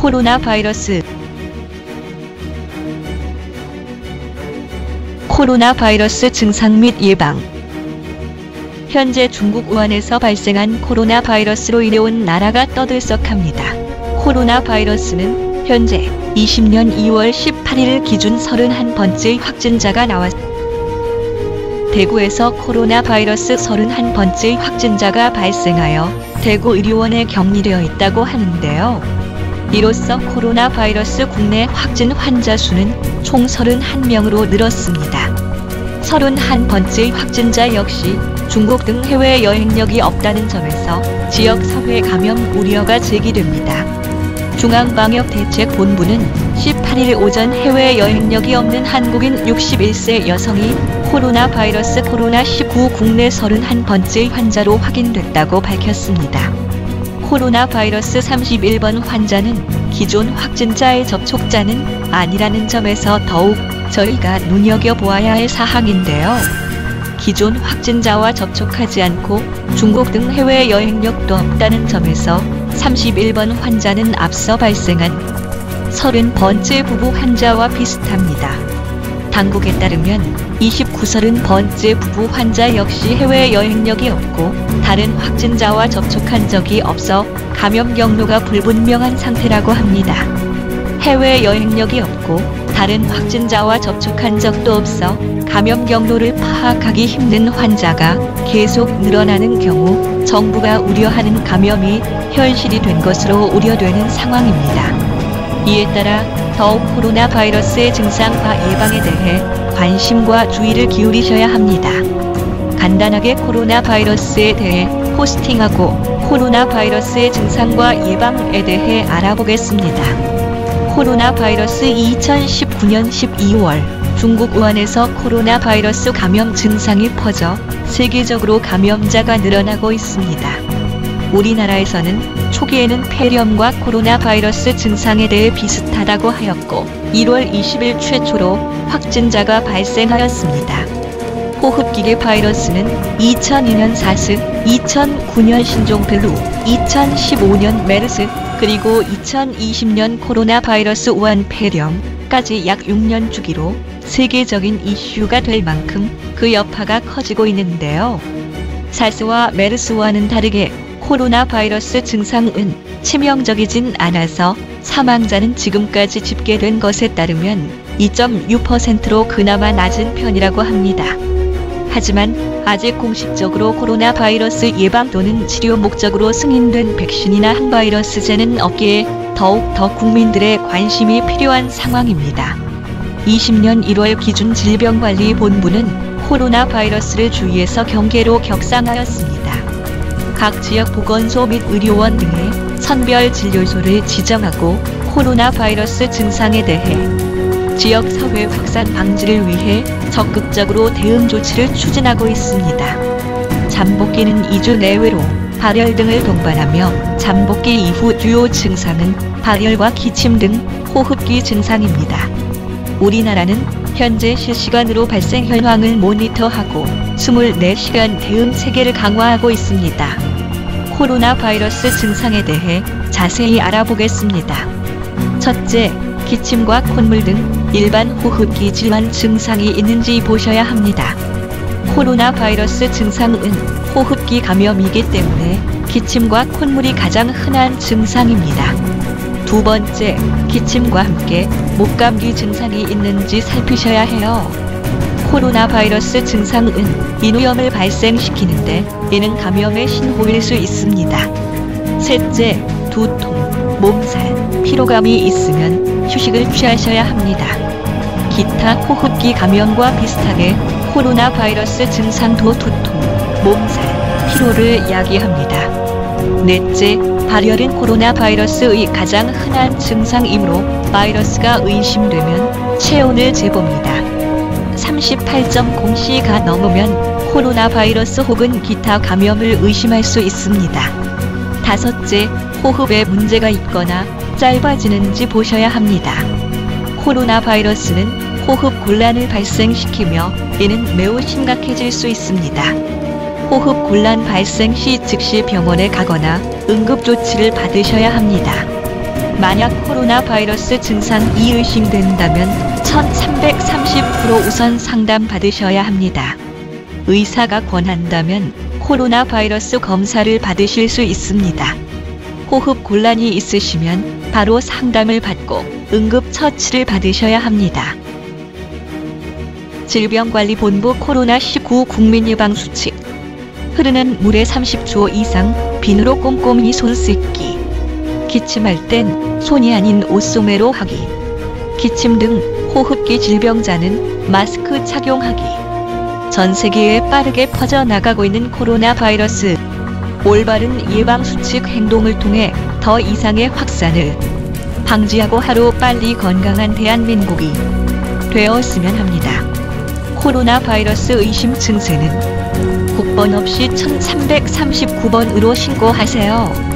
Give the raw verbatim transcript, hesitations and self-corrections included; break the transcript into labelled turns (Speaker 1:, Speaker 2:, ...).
Speaker 1: 코로나 바이러스 코로나 바이러스 증상 및 예방. 현재 중국 우한에서 발생한 코로나 바이러스로 인해온 나라가 떠들썩합니다. 코로나 바이러스는 현재 이십 년 이월 십팔일 기준 서른한 번째 확진자가 나왔습니다. 대구에서 코로나 바이러스 서른한 번째 확진자가 발생하여 대구 의료원에 격리되어 있다고 하는데요. 이로써 코로나 바이러스 국내 확진 환자 수는 총 서른한 명으로 늘었습니다. 서른한 번째 확진자 역시 중국 등 해외 여행력이 없다는 점에서 지역 사회 감염 우려가 제기됩니다. 중앙방역대책본부는 십팔일 오전 해외 여행력이 없는 한국인 육십일 세 여성이 코로나 바이러스 코로나 십구 국내 서른한 번째 환자로 확인됐다고 밝혔습니다. 코로나 바이러스 삼십일 번 환자는 기존 확진자의 접촉자는 아니라는 점에서 더욱 저희가 눈여겨보아야 할 사항인데요. 기존 확진자와 접촉하지 않고 중국 등 해외 여행력도 없다는 점에서 삼십일 번 환자는 앞서 발생한 서른 번째 부부 환자와 비슷합니다. 당국에 따르면 이십구 서른 번째 부부 환자 역시 해외 여행력이 없고 다른 확진자와 접촉한 적이 없어 감염 경로가 불분명한 상태라고 합니다. 해외 여행력이 없고 다른 확진자와 접촉한 적도 없어 감염 경로를 파악하기 힘든 환자가 계속 늘어나는 경우 정부가 우려하는 감염이 현실이 된 것으로 우려되는 상황입니다. 이에 따라 더욱 코로나 바이러스의 증상과 예방에 대해 관심과 주의를 기울이셔야 합니다. 간단하게 코로나 바이러스에 대해 포스팅하고 코로나 바이러스의 증상과 예방에 대해 알아보겠습니다. 코로나 바이러스 이천십구 년 십이월 중국 우한에서 코로나 바이러스 감염 증상이 퍼져 세계적으로 감염자가 늘어나고 있습니다. 우리나라에서는 초기에는 폐렴과 코로나 바이러스 증상에 대해 비슷하다고 하였고 일월 이십일 최초로 확진자가 발생하였습니다. 호흡기계 바이러스는 이천이 년 사스, 이천구 년 신종플루, 이천십오 년 메르스, 그리고 이천이십 년 코로나 바이러스 우한 폐렴까지 약 육 년 주기로 세계적인 이슈가 될 만큼 그 여파가 커지고 있는데요. 사스와 메르스와는 다르게 코로나 바이러스 증상은 치명적이진 않아서 사망자는 지금까지 집계된 것에 따르면 이 점 육 퍼센트로 그나마 낮은 편이라고 합니다. 하지만 아직 공식적으로 코로나 바이러스 예방 또는 치료 목적으로 승인된 백신이나 항바이러스제는 없기에 더욱 더 국민들의 관심이 필요한 상황입니다. 이십 년 일월 기준 질병관리본부는 코로나 바이러스를 주의해서 경계로 격상하였습니다. 각 지역 보건소 및 의료원 등의 선별 진료소를 지정하고 코로나 바이러스 증상에 대해 지역 사회 확산 방지를 위해 적극적으로 대응 조치를 추진하고 있습니다. 잠복기는 이 주 내외로 발열 등을 동반하며 잠복기 이후 주요 증상은 발열과 기침 등 호흡기 증상입니다. 우리나라는 현재 실시간으로 발생 현황을 모니터하고 이십사 시간 대응 체계를 강화하고 있습니다. 코로나 바이러스 증상에 대해 자세히 알아보겠습니다. 첫째, 기침과 콧물 등 일반 호흡기 질환 증상이 있는지 보셔야 합니다. 코로나 바이러스 증상은 호흡기 감염이기 때문에 기침과 콧물이 가장 흔한 증상입니다. 두 번째, 기침과 함께 목감기 증상이 있는지 살피셔야 해요. 코로나 바이러스 증상은 인후염을 발생시키는데 이는 감염의 신호일 수 있습니다. 셋째, 두통, 몸살, 피로감이 있으면 휴식을 취하셔야 합니다. 기타 호흡기 감염과 비슷하게 코로나 바이러스 증상도 두통, 몸살, 피로를 야기합니다. 넷째, 발열은 코로나 바이러스의 가장 흔한 증상이므로 바이러스가 의심되면 체온을 재봅니다. 삼십팔 점 공 씨가 넘으면 코로나 바이러스 혹은 기타 감염을 의심할 수 있습니다. 다섯째, 호흡에 문제가 있거나 짧아지는지 보셔야 합니다. 코로나 바이러스는 호흡 곤란을 발생시키며 이는 매우 심각해질 수 있습니다. 호흡 곤란 발생 시 즉시 병원에 가거나 응급조치를 받으셔야 합니다. 만약 코로나 바이러스 증상이 의심된다면 천삼백삼십구로 우선 상담 받으셔야 합니다. 의사가 권한다면 코로나 바이러스 검사를 받으실 수 있습니다. 호흡 곤란이 있으시면 바로 상담을 받고 응급처치를 받으셔야 합니다. 질병관리본부 코로나 십구 국민예방수칙. 흐르는 물에 삼십 초 이상 비누로 꼼꼼히 손 씻기. 기침할 땐 손이 아닌 옷소매로 하기. 기침 등 호흡기 질병자는 마스크 착용하기. 전 세계에 빠르게 퍼져나가고 있는 코로나 바이러스. 올바른 예방수칙 행동을 통해 더 이상의 확산을 방지하고 하루 빨리 건강한 대한민국이 되었으면 합니다. 코로나 바이러스 의심 증세는 국번 없이 천삼백삼십구 번으로 신고하세요.